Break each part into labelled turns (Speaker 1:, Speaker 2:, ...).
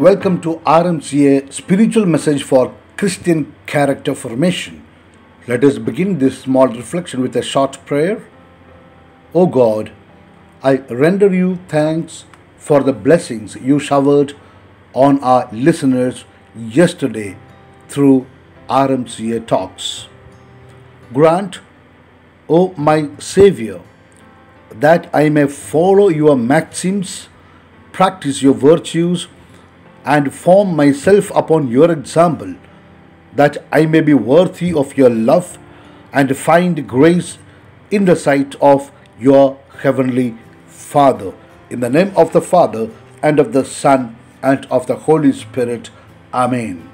Speaker 1: Welcome to RMCA Spiritual Message for Christian Character Formation. Let us begin this small reflection with a short prayer. O God, I render you thanks for the blessings you showered on our listeners yesterday through RMCA Talks. Grant, O my Savior, that I may follow your maxims, practice your virtues, and form myself upon your example, that I may be worthy of your love and find grace in the sight of your heavenly Father. In the name of the Father, and of the Son, and of the Holy Spirit. Amen.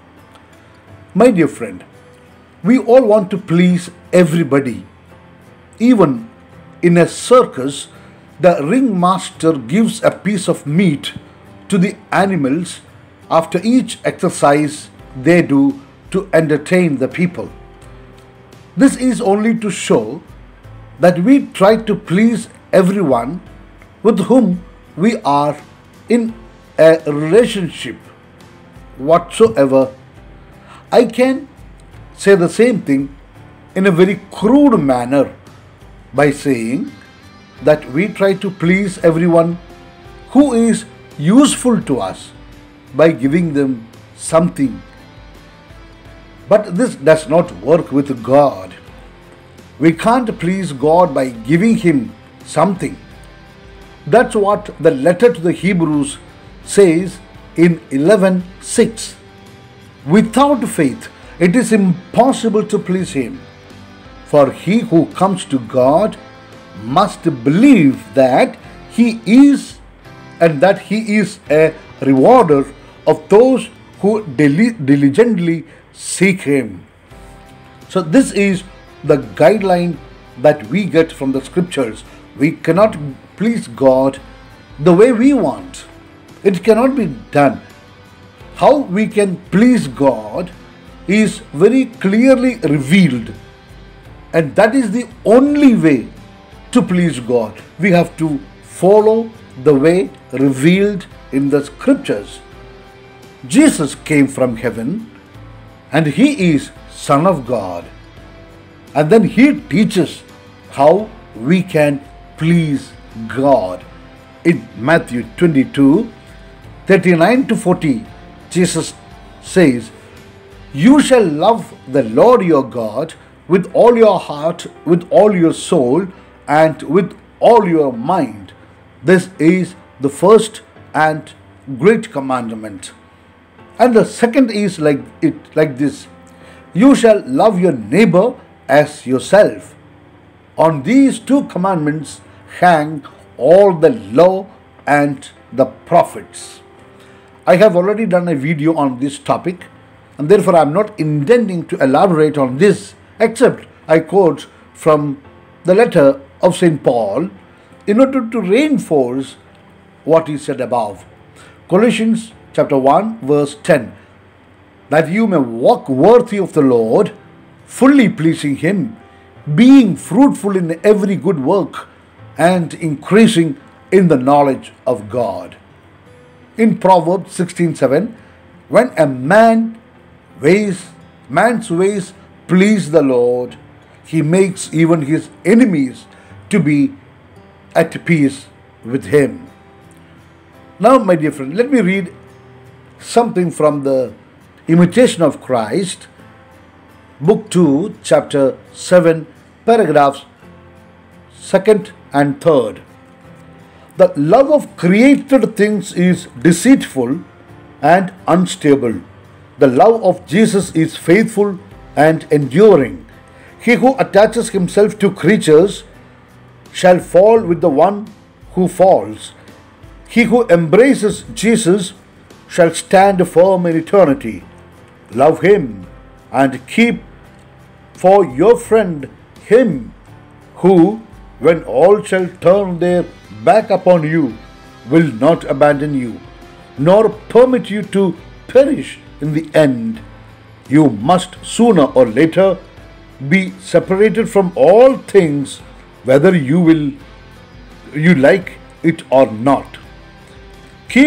Speaker 1: My dear friend, we all want to please everybody. Even in a circus, the ringmaster gives a piece of meat to the animals after each exercise they do to entertain the people. This is only to show that we try to please everyone with whom we are in a relationship whatsoever. I can say the same thing in a very crude manner by saying that we try to please everyone who is useful to us by giving them something. But this does not work with God. We can't please God by giving Him something. That's what the letter to the Hebrews says in 11:6. Without faith, it is impossible to please Him. For he who comes to God must believe that He is, and that He is a rewarder of those who diligently seek Him. So this is the guideline that we get from the scriptures. We cannot please God the way we want. It cannot be done. How we can please God is very clearly revealed, and that is the only way to please God. We have to follow the way revealed in the scriptures. Jesus came from heaven and He is Son of God. And then He teaches how we can please God. In Matthew 22:39-40, Jesus says, "You shall love the Lord your God with all your heart, with all your soul, and with all your mind. This is the first and great commandment. And the second is like this: you shall love your neighbor as yourself. On these two commandments hang all the law and the prophets." I have already done a video on this topic, and therefore I am not intending to elaborate on this, except I quote from the letter of St. Paul in order to reinforce what he said above. Colossians chapter 1 verse 10, "That you may walk worthy of the Lord, fully pleasing Him, being fruitful in every good work, and increasing in the knowledge of God." In Proverbs 16:7, "When a man's ways please the Lord, He makes even his enemies to be at peace with him." Now, my dear friend, let me read something from the Imitation of Christ, Book 2, Chapter 7, paragraphs 2nd and 3rd. "The love of created things is deceitful and unstable. The love of Jesus is faithful and enduring. He who attaches himself to creatures shall fall with the one who falls. He who embraces Jesus shall stand firm in eternity. Love Him and keep for your friend Him who, when all shall turn their back upon you, will not abandon you, nor permit you to perish in the end. You must sooner or later be separated from all things, whether you like it or not. Keep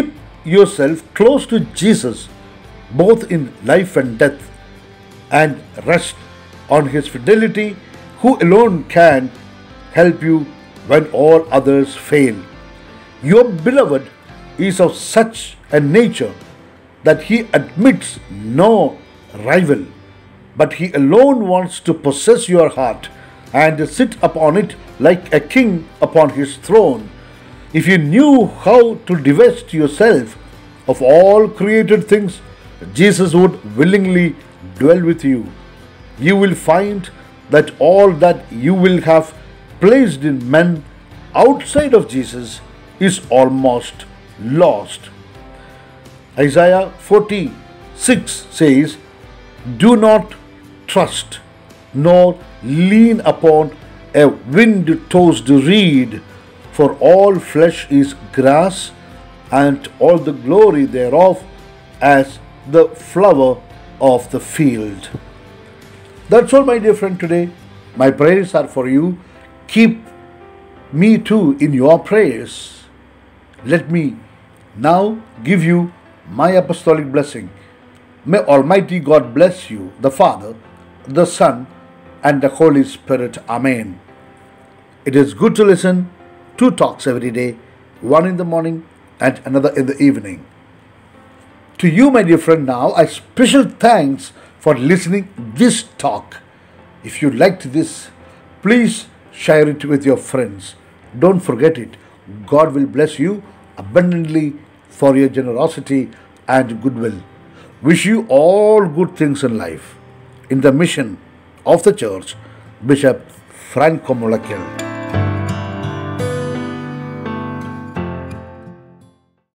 Speaker 1: yourself close to Jesus, both in life and death, and rest on His fidelity, who alone can help you when all others fail. Your beloved is of such a nature that He admits no rival, but He alone wants to possess your heart and sit upon it like a king upon his throne. If you knew how to divest yourself of all created things, Jesus would willingly dwell with you. You will find that all that you will have placed in men outside of Jesus is almost lost. Isaiah 46 says, "Do not trust nor lean upon a wind-tossed reed, for all flesh is grass, and all the glory thereof as the flower of the field." That's all, my dear friend, today. My prayers are for you. Keep me too in your prayers. Let me now give you my apostolic blessing. May Almighty God bless you, the Father, the Son, and the Holy Spirit. Amen. It is good to listen two talks every day, one in the morning and another in the evening. To you, my dear friend, now a special thanks for listening this talk. If you liked this, please share it with your friends. Don't forget it. God will bless you abundantly for your generosity and goodwill. Wish you all good things in life. In the mission of the church, Bishop Franco Mullakkil.